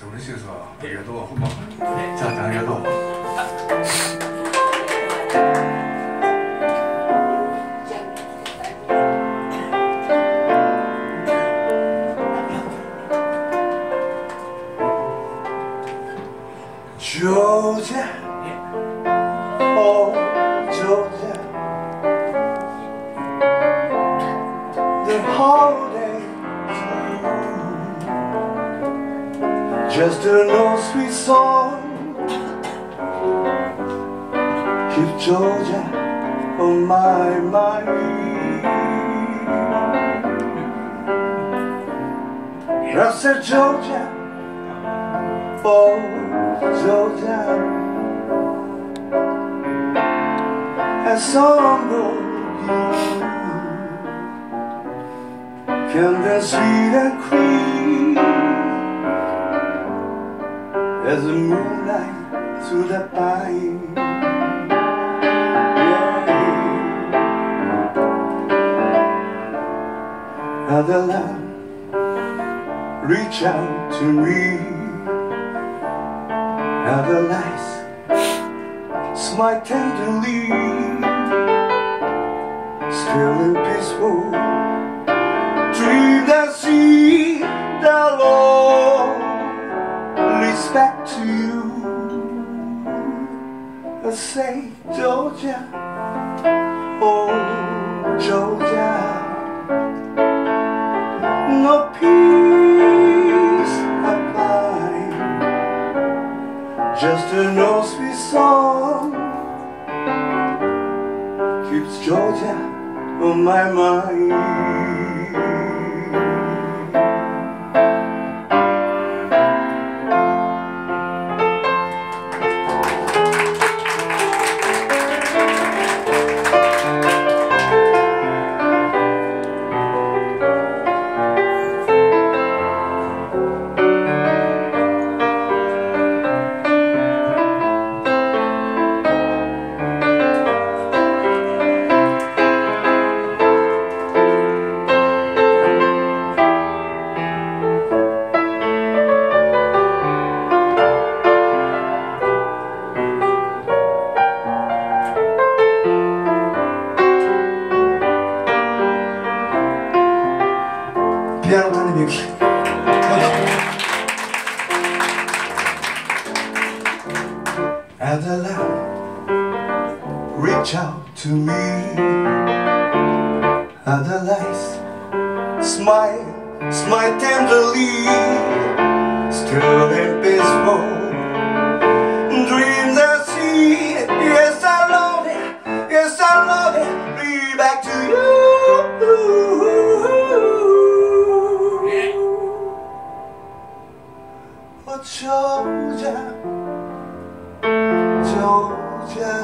嬉しいですわ。ありがとう。ほんま。チャーちゃんありがとう。Georgia, oh Georgia, the holiday time, just an old sweet song, keep Georgia on my mind. I said Georgia, oh Georgia, a song of you can be sweet and cream as the moonlight through the pine. Yeah. Other land reach out to me. Other lights smile tenderly, still and peaceful. Dream that see the Lord leads back to you. I say Georgia, oh Georgia, no peace I find, just an old sweet song keeps Georgia on my mind. 피아노 타는 여기. Other land reach out to me. Other lights smile tenderly, still and peaceful. Dreams I see, yes I love it, yes I love it. Be back to you. Oh Georgia, Georgia,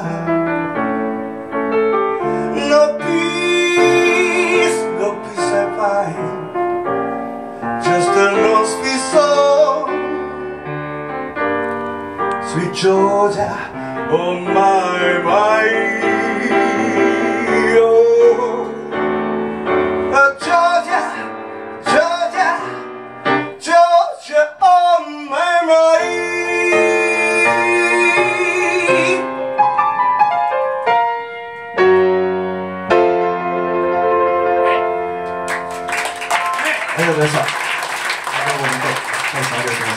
no peace I find, just an old sweet song, sweet Georgia on my mind. Oh Georgia, Georgia, Georgia on my mind.ありがとうございました。どうも本当、大さんありがとうございました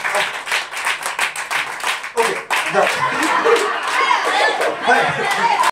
。OK、じゃあ、はい。